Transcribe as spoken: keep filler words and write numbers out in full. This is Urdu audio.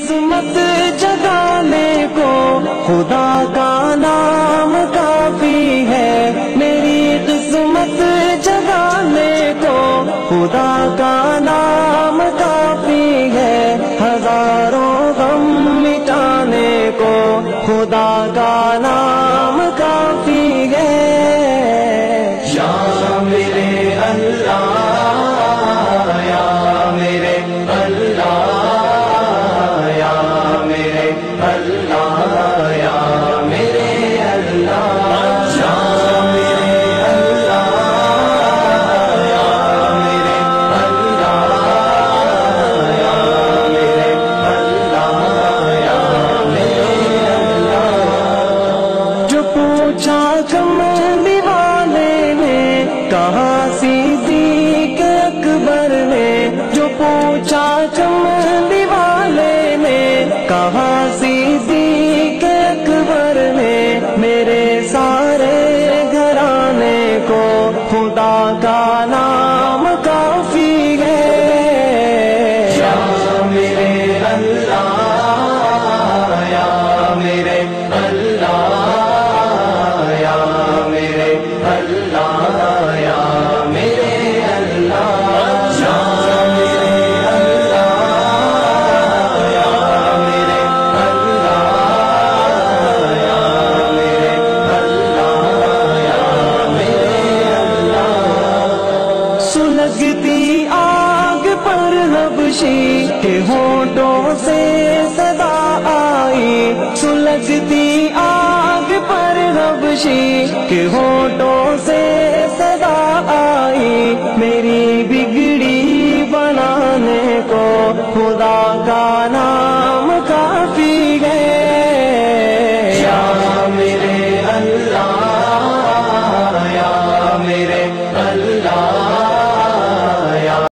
قسمت جگانے کو خدا کا نام کافی ہے، میری قسمت جگانے کو خدا کا نام کافی ہے، ہزاروں غم مٹانے کو خدا کا نام کافی ہے۔ یا میرے اللہ، یا میرے اللہ، یا میرے اللہ، یا میرے اللہ، یا میرے اللہ، یا میرے اللہ، یا میرے اللہ، یا میرے اللہ۔ جو پوچھا کملی والے نے کہا صدیق اکبر نے، جو پوچھا کملی والے نے کہا صدیق اکبر نے، میرے سارے گھرانے کو خدا کا نام کافی ہے۔ یا میرے اللہ، یا میرے اللہ، یا میرے اللہ، یا میرے اللہ، یا میرے اللہ، یا میرے اللہ، یا میرے اللہ، یا میرے اللہ۔ سلگتی آگ پر حبشی کے ہونٹوں سے